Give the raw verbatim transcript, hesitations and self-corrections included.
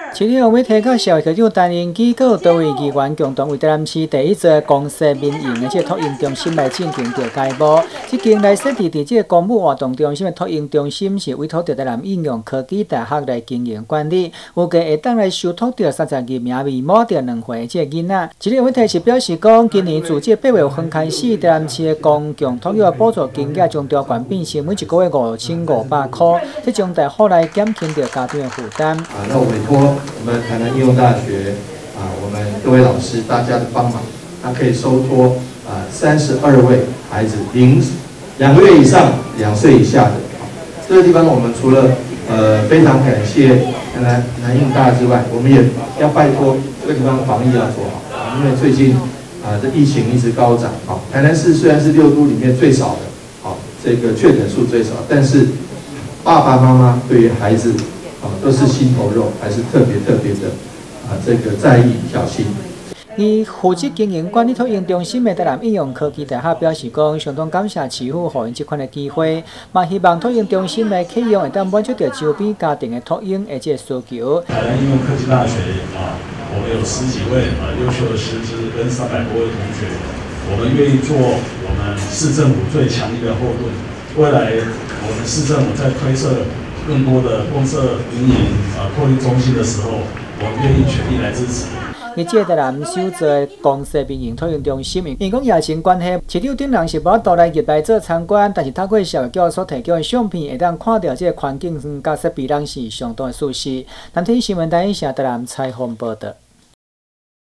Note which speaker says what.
Speaker 1: 市里媒体甲社会局长陈英基，佮多位议员共同为台南市第一座公设民营的这托婴中心来进行着开幕。即间来设置伫这公务活动中心的托婴中心，是委托着台南应用科技大学来经营管理，预计会当来收托着三十二名未满着两岁这囡仔。市里媒体是表示讲，今年自这八月份开始，台南市的公共托育补助金额将调悬变成每一个月五千五百块，这将大幅来减轻着家庭的负担。
Speaker 2: 啊，那委托我们台南应用大学啊，我们各位老师大家的帮忙，那可以收托啊三十二位孩子，零两个月以上、两岁以下的。这个地方我们除了呃非常感谢台南南应大之外，我们也要拜托这个地方防疫要做好啊，因为最近啊这疫情一直高涨啊。台南市虽然是六都里面最少的，好这个确诊数最少，但是爸爸妈妈对于孩子啊都是心头肉，还是特别特别的啊这个在意小心。
Speaker 1: 而负责经营管理托婴中心的台南应用科技大学表示讲，相当感谢市府给因这款的机会，嘛希望托婴中心来启用，会当满足到周边家庭的托婴的这需求。
Speaker 3: 台南应用科技大学啊，我们有十几位啊优秀的师资跟三百多位同学，我们愿意做我们市政府最强力的后盾。未来我们市政府在推测更多的公设民营啊托婴中心的时候，我们愿意全力来支持。
Speaker 1: 而这台南首座公设民营托婴中心，因讲疫情关系，市场顶人是无倒来入来做参观，但是透过社会局所提供的相片，会当看到这环境甲设备，人是相当的舒适。南天新闻台以下台南采访报道。